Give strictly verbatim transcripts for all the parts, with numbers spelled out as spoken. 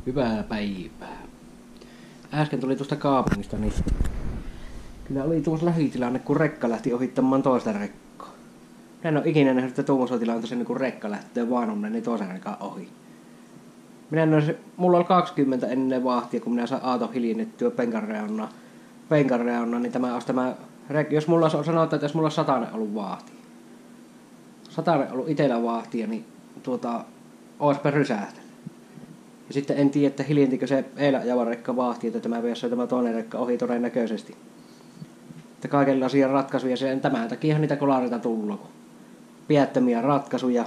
Hyvää päivää. Äsken tuli tuosta kaupungista, niin kyllä oli tuossa lähitilanne, kun rekka lähti ohittamaan toista rekkoa. Minä en ole ikinä nähnyt, että tuossa tilanteessa niin kun rekka lähtee vaan on niin toisen rekan ohi. Minä en ole, mulla oli kaksikymmentä ennen vahtia, kun minä sain Aato hiljennettyä penkanreunaa. Penkanreunaa, niin tämä olisi tämä rekka. Jos mulla sanotaan, että jos mulla olisi satainen ollut vahti. Satainen ollut itsellä vahtia, niin tuota, oisipä rysähtänyt. Ja sitten en tiedä, että hiljentikö se eilen ajava rekka vahti, että tämä viessä tämä toinen rekka ohi todennäköisesti. Että kaikenlaisia ratkaisuja, sen tämän takiahan niitä kolareita tullut. Piättömiä ratkaisuja.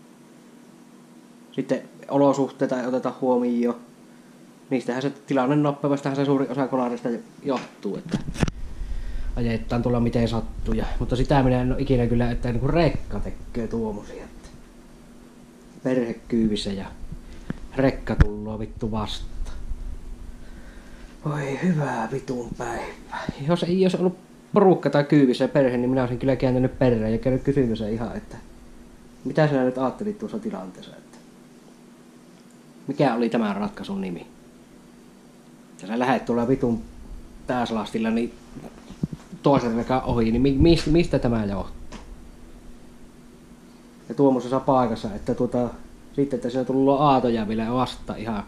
Sitten olosuhteita ei oteta huomioon. Niistähän se tilanne nopeastihan se suuri osa kolareista johtuu, että ajetaan tuolla miten sattuu. Mutta sitä minä en ole ikinä kyllä, että niin kuin rekka tekee tuommoisia. Perhekyyvissä ja rekka tulloo vittu vastaan. Oi hyvää vitun päivää. Jos ei olisi ollut porukka tai kyyvissä perhe, niin minä olisin kyllä kääntänyt perään ja käynyt kysymässä ihan, että mitä sinä nyt ajattelit tuossa tilanteessa, että mikä oli tämän ratkaisun nimi? Ja sä lähdet tuolla vitun täyslastilla niin toisen rekan ohi, niin mistä, mistä tämä johtuu? Ja tuommoisessa paikassa, että tuota, sitten että siinä tullut aatoja vielä vasta ihan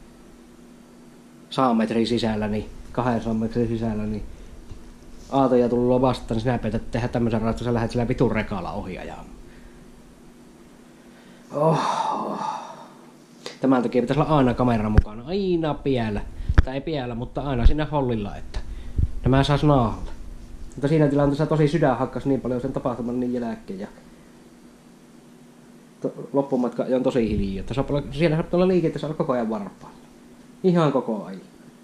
saan metrin sisällä, niin kahdensadan metrin sisällä, niin aatoja tullut vasta, niin sinä päätät tehdä tämmöisen ratkaisun, sä lähdet sillä vitun rekalla ohi ajamaan. Oh. Tämän takia pitäisi olla aina kamera mukana, aina piellä. Tai ei piellä, mutta aina siinä hollilla, että nämä sais naahalle. Mutta siinä tilanteessa tosi sydän hakkas niin paljon sen tapahtuman niin jälkeen. Ja loppumatka on tosi hiljaa. Siellä saa olla liikenteessä koko ajan varpaalla. Ihan koko ajan.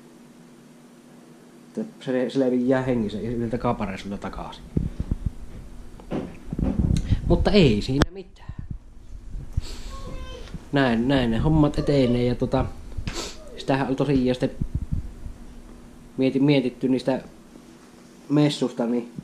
Se, se leviää hengissä yhdeltä kapareissulta takaisin. Mutta ei siinä mitään. Näin, näin ne hommat etenee ja tota, sitähän oli tosiaan sitten mietitty niistä messusta, niin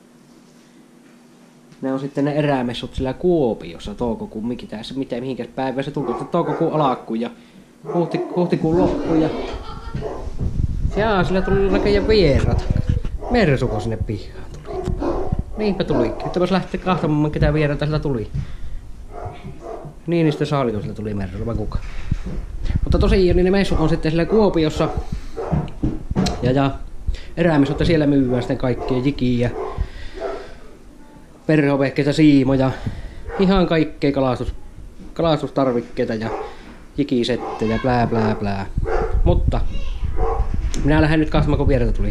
ne on sitten ne erämessut sillä Kuopiossa toukokuun mikitässä, miten mihinkäs päivä se tuli, toukokuun alkuun ja huhti, huhtikuun loppuun ja jaa, sillä tuli näköjään vierat. Mersuko sinne pihaan tuli. Niinpä tulikin. Nyt vois lähteä kahtamaan, ketä vieraita sillä tuli. Niinistö Saalito sillä tuli Mersu, vai kuka. Mutta tosiaan niin ne messut on sitten sillä Kuopiossa. Ja ja erämessut, siellä myyvää sitten kaikkea jikiä. Perhovehkeitä, siimoja. Ihan kaikkea kalastus, kalastustarvikkeita ja jikisettejä, plää plää plää. Mutta minä lähden nyt katsomaan, kun vieraita tuli.